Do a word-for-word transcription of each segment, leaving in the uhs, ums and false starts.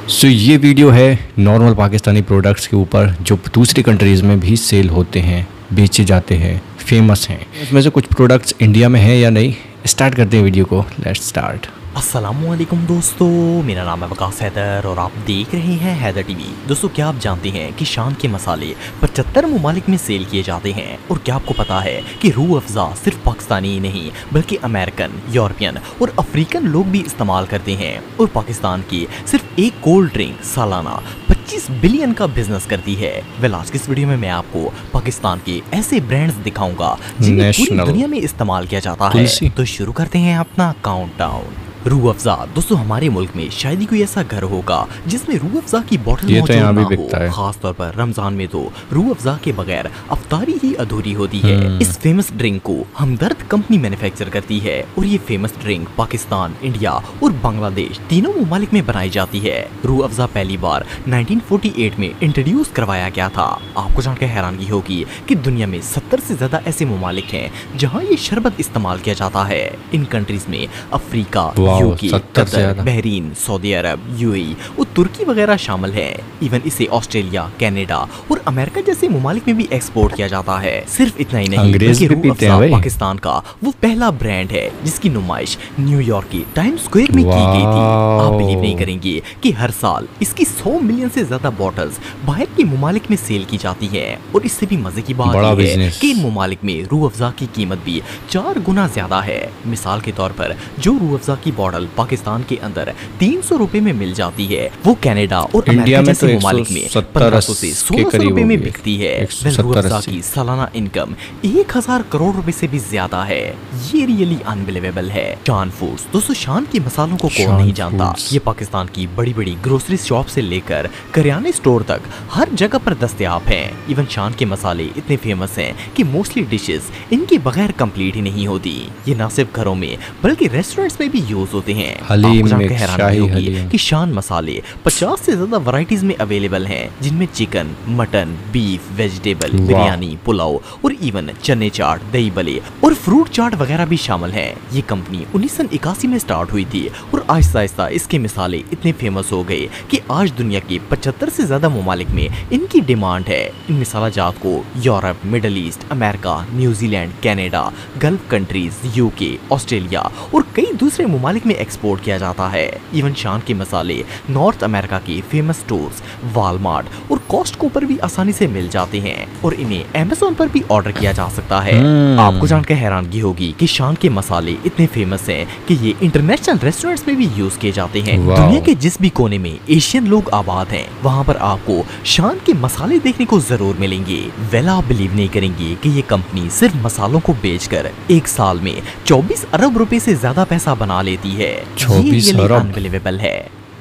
सो so, ये video है normal Pakistani products के ऊपर जो दूसरी कंट्रीज़ में भी सेल होते हैं, बेचे जाते हैं, फेमस हैं। इसमें से कुछ प्रोडक्ट्स इंडिया में हैं या नहीं, स्टार्ट करते हैं वीडियो को। Let's start. अस्सलामुअलैकुम दोस्तों, मेरा नाम है वकास हैदर और आप देख रहे हैं हैदर टीवी। दोस्तों, क्या आप जानते हैं कि शान के मसाले पचहत्तर ममालिक में सेल किए जाते हैं? और क्या आपको पता है कि रूह अफ़ज़ा सिर्फ पाकिस्तानी ही नहीं बल्कि अमेरिकन, यूरोपियन और अफ्रीकन लोग भी इस्तेमाल करते हैं। और पाकिस्तान की सिर्फ एक कोल्ड ड्रिंक सालाना पच्चीस बिलियन का बिजनेस करती है। वेल, आज की इस वीडियो में मैं आपको पाकिस्तान के ऐसे ब्रांड्स दिखाऊंगा जिन्हें पूरी दुनिया में इस्तेमाल किया जाता है। तो शुरू करते हैं अपना काउंटडाउन। रूह अफ़ज़ा। दोस्तों, हमारे मुल्क में शायद ही कोई ऐसा घर होगा जिसमें रूह अफ़ज़ा की बोतल मौजूद तो ना हो। खास तौर पर रमजान में तो रूह अफ़ज़ा के बगैर अफ्तारी ही अधूरी होती है। इस फेमस ड्रिंक को हमदर्द कंपनी मैन्युफैक्चर करती है और ये फेमस ड्रिंक पाकिस्तान, इंडिया और बांग्लादेश तीनों ममालिक में बनाई जाती है। रूह अफ़ज़ा पहली बार उन्नीस सौ अड़तालीस में इंट्रोड्यूस करवाया गया था। आपको जानकर हैरानगी होगी कि दुनिया में सत्तर से ज्यादा ऐसे ममालिक हैं जहाँ ये शरबत इस्तेमाल किया जाता है। इन कंट्रीज में Africa, UK, Qatar, Bahrain, Saudi Arab, UAE और तुर्की वगैरह शामिल है। इवन इसे ऑस्ट्रेलिया, कनाडा और अमेरिका जैसे ममालिक में भी एक्सपोर्ट किया जाता है। सिर्फ इतना ही नहीं, बल्कि रूह अफ़ज़ा पाकिस्तान का वो पहला ब्रांड है जिसकी नुमाइश न्यूयॉर्क की टाइम्स स्क्वायर में की गई थी। आप बिलीव नहीं करेंगे कि हर साल इसकी सौ मिलियन से ज्यादा बॉटल्स बाहर के ममालिक में सेल की जाती है। और इससे भी मजे की बात यह है कि इन ममालिक में रूह अफ़ज़ा की कीमत भी चार गुना ज्यादा है। मिसाल के तौर पर जो रूह अफ़ज़ा की बॉटल पाकिस्तान के अंदर तीन सौ रुपए में मिल जाती है, वो कनाडा और अमेरिका जैसे ममालिक में पंद्रह सौ से सोलह सौ रुपए में बिकती है। रूह अफ़ज़ा की सालाना इनकम एक हजार करोड़ रुपए से भी ज्यादा है। ये रियली अनबिलीवेबल है। शान फूड्स। दोस्तों, शान के मसालों को कौन नहीं जानता। ये पाकिस्तान की बड़ी बड़ी ग्रोसरी शॉप से लेकर करियाने स्टोर तक हर जगह पर दस्तयाब हैं। इवन शान के मसाले इतने फेमस हैं कि मोस्टली डिशेस इनके बगैर कंप्लीट ही नहीं होती। ये न सिर्फ घरों में बल्कि रेस्टोरेंट्स में भी यूज होते हैं। हलीम में हैरानी होगी कि शान मसाले पचास से ज्यादा वैरायटीज में अवेलेबल हैं, जिनमें chicken, mutton, beef, vegetable, biryani, pulao और इवन चने चाट, दही बले और फ्रूट चाट वगैरह भी शामिल हैं। ये कंपनी उन्नीस सौ इक्यासी में स्टार्ट हुई थी और आहिस्ता आहिस्ता इसके मिसाले इतने फेमस हो गए कि आज दुनिया के पचहत्तर से ज्यादा ममालिक में इनकी डिमांड है। इन मिसाला जात को Europe, middle east, America, New Zealand, Canada, gulf countries, UK, Australia और कई दूसरे ममालिक में एक्सपोर्ट किया जाता है। इवन शान के मसाले नॉर्थ अमेरिका के फेमस स्टोर्स, वालमार्ट और कॉस्टको पर भी आसानी से मिल जाते हैं और इन्हें अमेज़न पर भी ऑर्डर किया जा सकता है। आपको जानकर हैरानगी होगी कि शान के मसाले इतने फेमस हैं कि ये इंटरनेशनल रेस्टोरेंट्स में भी यूज किए जाते हैं। दुनिया के जिस भी कोने में एशियन लोग आबाद हैं, वहाँ पर आपको शान के मसाले देखने को जरूर मिलेंगे। वेल, आप बिलीव नहीं करेंगे कि ये कंपनी सिर्फ मसालों को बेचकर एक साल में चौबीस अरब रुपए से ज्यादा पैसा बना लेती है। ये अनबिलीवेबल है।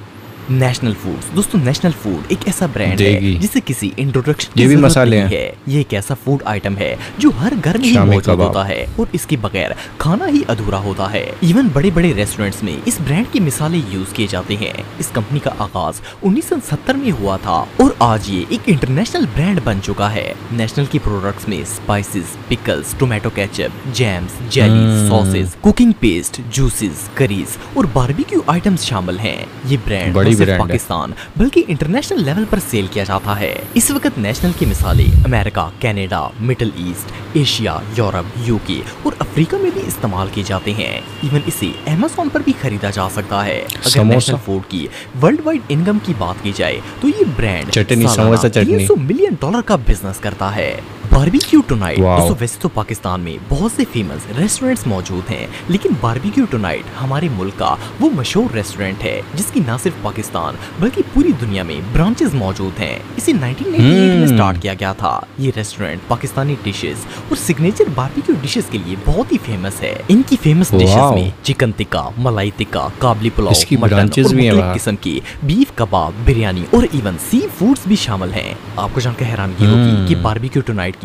National Foods. दोस्तों, नेशनल फूड एक ऐसा ब्रांड है जिसे किसी इंट्रोडक्शन ये भी मसाले नहीं है। ये एक ऐसा फूड आइटम है जो हर घर में ही मौजूद होता है और इसके बगैर खाना ही अधूरा होता है। इवन बड़े बड़े रेस्टोरेंट्स में इस ब्रांड की मिसालें यूज किए जाते हैं। इस कंपनी का आगाज उन्नीस सौ सत्तर में हुआ था और आज ये एक इंटरनेशनल ब्रांड बन चुका है। नेशनल की प्रोडक्ट्स में spices, pickles, tomato ketchup, jams, jellies, sauces, cooking paste, juices, curries और बारबेक्यू आइटम्स शामिल हैं। ये ब्रांड सिर्फ पाकिस्तान बल्कि इंटरनेशनल लेवल पर सेल किया जाता है। इस वक्त नेशनल की मिसाले America, Canada, middle east, Asia, Europe, UK और अफ्रीका में भी इस्तेमाल किए जाते हैं। इवन इसे अमेज़न पर भी खरीदा जा सकता है। अगर नेशनल फूड की वर्ल्ड वाइड इनकम की बात की जाए तो ये ब्रांड तीन सौ मिलियन डॉलर का बिजनेस करता है। Barbecue Tonight. दोस्तों, वैसे तो पाकिस्तान में बहुत से फेमस रेस्टोरेंट्स मौजूद हैं, लेकिन बारबेक्यू टुनाइट हमारे मुल्क का वो मशहूर रेस्टोरेंट है जिसकी न सिर्फ पाकिस्तान बल्कि पूरी दुनिया में ब्रांचेस मौजूद हैं। इसे उन्नीस सौ अट्ठानवे में स्टार्ट किया गया था। ये रेस्टोरेंट पाकिस्तानी डिशेस और सिग्नेचर बारबेक्यू डिशेस के लिए बहुत ही फेमस है। इनकी फेमस डिशेस में चिकन टिक्का, मलाई टिक्का, काबली पुलाव, मटन और मुख्तलिफ किस्म की बीफ कबाब, बिरयानी और इवन सी फूड्स भी शामिल हैं। आपको जानकर हैरानगी होगी कि बारबेक्यू टुनाइट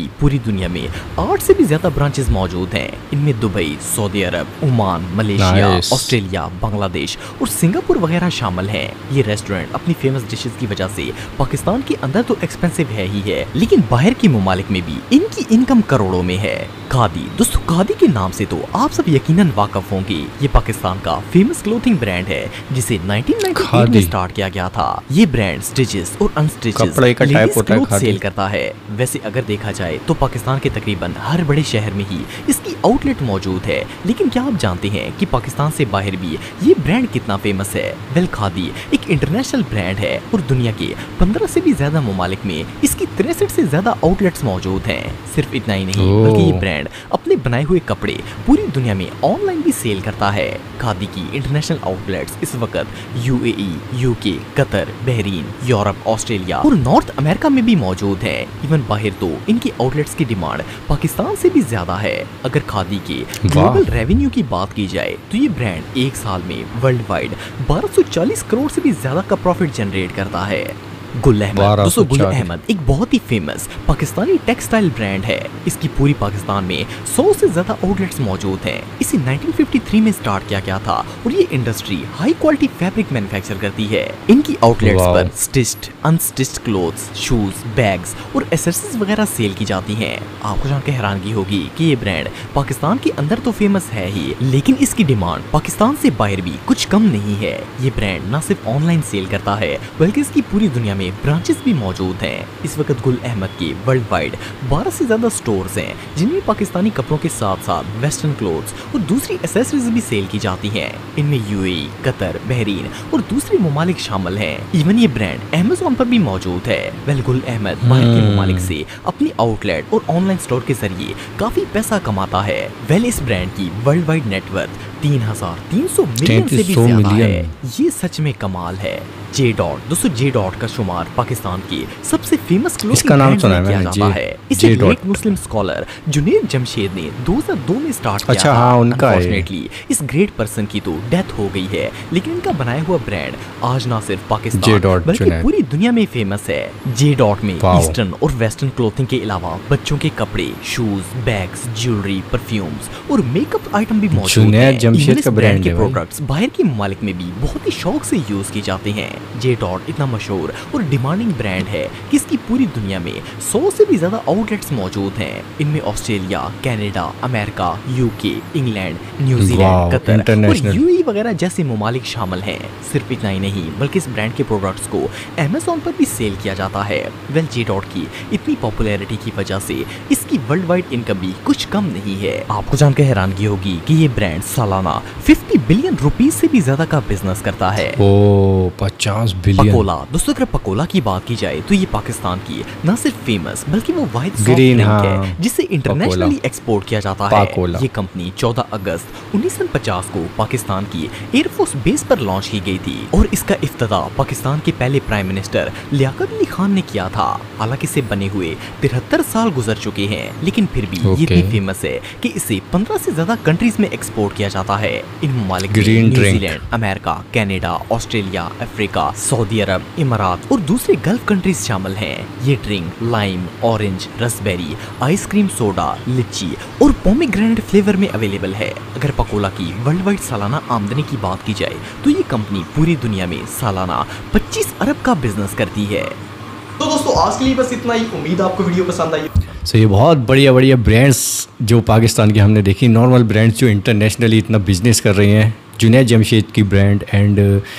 की पूरी दुनिया में आठ से भी ज्यादा ब्रांचेस मौजूद हैं। इनमें Dubai, Saudi Arab, Oman, Malaysia, Nice. Australia, Bangladesh और सिंगापुर वगैरह शामिल हैं। ये रेस्टोरेंट अपनी फेमस डिशेस की वजह से पाकिस्तान के अंदर तो एक्सपेंसिव है ही है, लेकिन बाहर के ममालिक में भी इनकी इनकम करोड़ों में है। खादी, दोस्तों खादी के नाम से तो आप सब यकीनन वाकफ होंगे। ये पाकिस्तान का फेमस क्लोथिंग ब्रांड है जिसे नाइनटीन नाइंटी एट में स्टार्ट किया गया था। ये ब्रांड स्टिचेस और अनस्टिचेस लेडीज क्लोथ सेल करता है। वैसे अगर देखा जाए तो पाकिस्तान के तकरीबन हर बड़े शहर में ही इसकी आउटलेट मौजूद है, लेकिन क्या आप जानते हैं कि पाकिस्तान से बाहर भी ये ब्रांड कितना फेमस है? वेल, खादी एक इंटरनेशनल ब्रांड है और दुनिया के पंद्रह से भी ज्यादा ममालिक में इसकी तिरसठ से ज्यादा आउटलेट्स मौजूद हैं। सिर्फ इतना ही नहीं बल्कि ये ब्रांड अपने बनाए हुए कपड़े पूरी दुनिया में ऑनलाइन भी सेल करता है। खादी की इंटरनेशनल आउटलेट्स इस वक्त UAE, UK, Qatar, Bahrain, Europe, Australia और नॉर्थ अमेरिका में भी मौजूद है। इवन बाहर तो इनकी आउटलेट्स की डिमांड पाकिस्तान से भी ज्यादा है। अगर खादी के ग्लोबल रेवेन्यू की बात की जाए तो ये ब्रांड एक साल में वर्ल्ड वाइड बारह सौ चालीस करोड़ से भी ज्यादा का प्रॉफिट जनरेट करता है। गुल अहमद, दोस्तों गुल अहमद एक बहुत ही फेमस पाकिस्तानी टेक्सटाइल ब्रांड है। इसकी पूरी पाकिस्तान में सौ से ज्यादा आउटलेट्स मौजूद हैं। इसे नाइनटीन फिफ्टी थ्री में स्टार्ट किया गया था और ये industry high quality fabric manufacture करती है। इनकी आउटलेट्स पर stitched, unstitched clothes, shoes, bags और एक्सेसरीज वगैरह सेल की जाती हैं। आपको जानकर हैरानगी होगी कि ये ब्रांड पाकिस्तान के अंदर तो फेमस है ही, लेकिन इसकी डिमांड पाकिस्तान से बाहर भी कुछ कम नहीं है। ये ब्रांड न सिर्फ ऑनलाइन सेल करता है बल्कि इसकी पूरी दुनिया में ब्रांचेस भी मौजूद हैं। इस वक्त गुल अहमद के वर्ल्ड वाइड बारह से ज्यादा स्टोर्स हैं जिनमें पाकिस्तानी कपड़ों के साथ साथ वेस्टर्न क्लोथ्स और दूसरी एसेसरीज भी सेल की जाती हैं। इनमें यूएई, कतर, बहरीन और दूसरे ममालिक शामिल हैं। इवन ये ब्रांड अमेज़न पर भी मौजूद है। वेल, गुल अहमद बाहर के ममालिक से अपनी आउटलेट और ऑनलाइन स्टोर के जरिए काफी पैसा कमाता है। वेल, इस ब्रांड की वर्ल्ड वाइड नेटवर्थ तीन हजार तीन सौ मिलियन से भी ज्यादा है। ये सच में कमाल है। जे डॉट, दोस्तों जे डॉट का शुमार पाकिस्तान की सबसे फेमस क्लोथिंग ब्रांड में किया जाता है। इसे एक मुस्लिम स्कॉलर जुनैद जमशेद ने दो हज़ार दो में स्टार्ट किया अच्छा, था। हाँ, उनका है। अनफॉर्चुनेटली इस ग्रेट पर्सन की तो डेथ हो गई है, लेकिन इनका बनाया हुआ ब्रांड आज ना सिर्फ पाकिस्तान बल्कि पूरी दुनिया में फेमस है। जे डॉट में ईस्टर्न और वेस्टर्न क्लोथिंग के अलावा बच्चों के कपड़े, शूज, बैग्स, ज्वेलरी, परफ्यूम्स और मेकअप आइटम भी मौजूद हैं। इस ब्रांड के प्रोडक्ट्स बाहर के ममालिक में भी बहुत ही शौक से यूज की जाते हैं। जे डॉट इतना मशहूर और डिमांडिंग ब्रांड है कि इसकी पूरी दुनिया में सौ से भी ज्यादा आउटलेट्स मौजूद हैं। इनमें Australia, Canada, America, UK, England, New Zealand, Qatar और यूएई वगैरह जैसे ममालिक शामिल हैं। सिर्फ इतना ही नहीं बल्कि इस ब्रांड के प्रोडक्ट्स को अमेज़न पर भी सेल किया जाता है। वेल, जे डॉट की इतनी पॉपुलैरिटी की वजह से इसकी वर्ल्ड वाइड इनकम भी कुछ कम नहीं है। आपको जानकर हैरानगी होगी कि ये ब्रांड सालाना पचास बिलियन रुपीस से भी ज्यादा का बिजनेस करता है। ओ पचास बिलियन। पकोला, दोस्तों अगर पकोला की बात की जाए तो ये पाकिस्तान की न सिर्फ फेमस बल्कि वो वाइड सॉफ्ट ड्रिंक है जिसे इंटरनेशनली एक्सपोर्ट किया जाता है। ये कंपनी चौदह अगस्त उन्नीस सौ पचास को पाकिस्तान की एयरफोर्स बेस पर लॉन्च की गई थी और इसका इफ्तिताह पाकिस्तान के पहले प्राइम मिनिस्टर लियाकत अली खान ने किया था। हालांकि इसे बने हुए तिहत्तर साल गुजर चुके हैं, लेकिन फिर भी ये इतनी फेमस है कि इसे पंद्रह से ज्यादा कंट्रीज में एक्सपोर्ट किया जाता है। इन ममालिक में New Zealand, America, Canada, Australia, Africa, Saudi Arab, इमारात और दूसरे गल्फ कंट्रीज शामिल हैं। ये drink lime, orange, raspberry, ice cream soda, lychee और पोमेग्रेनेट फ्लेवर में अवेलेबल है। अगर पकोला की वर्ल्ड वाइड सालाना आमदनी की बात की जाए तो ये कंपनी पूरी दुनिया में सालाना पच्चीस अरब का बिजनेस करती है। तो दोस्तों आज के लिए बस इतना ही। उम्मीद आपको वीडियो पसंद आई। सो ये बहुत बढ़िया बढ़िया ब्रांड्स जो पाकिस्तान की हमने देखी, नॉर्मल ब्रांड्स जो इंटरनेशनली इतना बिजनेस कर रही हैं। जुनैद जमशेद की ब्रांड एंड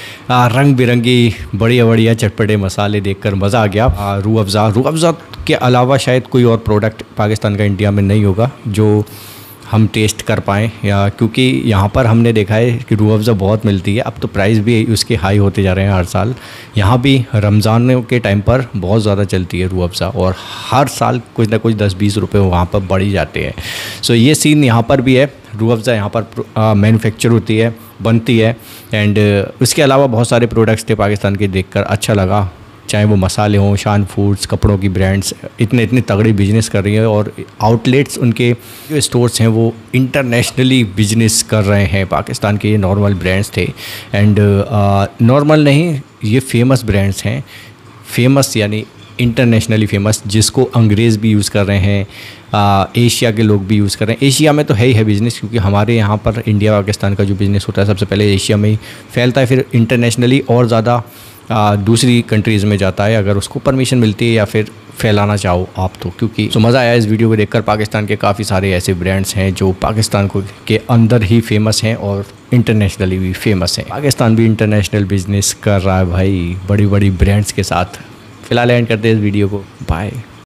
रंग बिरंगी बढ़िया बढ़िया चटपटे मसाले देखकर मज़ा आ गया। रूह अफ़ज़ा रूह अफ़ज़ा के अलावा शायद कोई और प्रोडक्ट पाकिस्तान का इंडिया में नहीं होगा जो हम टेस्ट कर पाएँ, या क्योंकि यहाँ पर हमने देखा है कि रूह अफ़ज़ा बहुत मिलती है। अब तो प्राइस भी उसके हाई होते जा रहे हैं हर साल। यहाँ भी रमज़ान के टाइम पर बहुत ज़्यादा चलती है रूह अफ़ज़ा और हर साल कुछ ना कुछ दस बीस रुपए वहाँ पर बढ़ ही जाते हैं। सो ये सीन यहाँ पर भी है। रूह अफ़ज़ा यहाँ पर मैन्युफैक्चर होती है, बनती है एंड उसके अलावा बहुत सारे प्रोडक्ट्स थे पाकिस्तान के, देखकर अच्छा लगा। चाहे वो मसाले हों, शान फूड्स, कपड़ों की ब्रांड्स इतने इतने तगड़ी बिजनेस कर रही हैं और आउटलेट्स उनके जो स्टोर्स हैं वो इंटरनेशनली बिजनेस कर रहे हैं। पाकिस्तान के ये नॉर्मल ब्रांड्स थे एंड नॉर्मल नहीं, ये फेमस ब्रांड्स हैं। फेमस यानी इंटरनेशनली फेमस, जिसको अंग्रेज़ भी यूज़ कर रहे हैं, आ, एशिया के लोग भी यूज़ कर रहे हैं। एशिया में तो है ही है बिज़नेस, क्योंकि हमारे यहाँ पर इंडिया पाकिस्तान का जो बिज़नेस होता है सबसे पहले एशिया में ही फैलता है, फिर इंटरनेशनली और ज़्यादा दूसरी कंट्रीज़ में जाता है, अगर उसको परमिशन मिलती है या फिर फैलाना चाहो आप तो। क्योंकि तो मज़ा आया इस वीडियो को देखकर। पाकिस्तान के काफ़ी सारे ऐसे ब्रांड्स हैं जो पाकिस्तान को के अंदर ही फेमस हैं और इंटरनेशनली भी फेमस हैं। पाकिस्तान भी इंटरनेशनल बिजनेस कर रहा है भाई, बड़ी बड़ी ब्रांड्स के साथ। फिलहाल एंड करते हैं इस वीडियो को, बाय।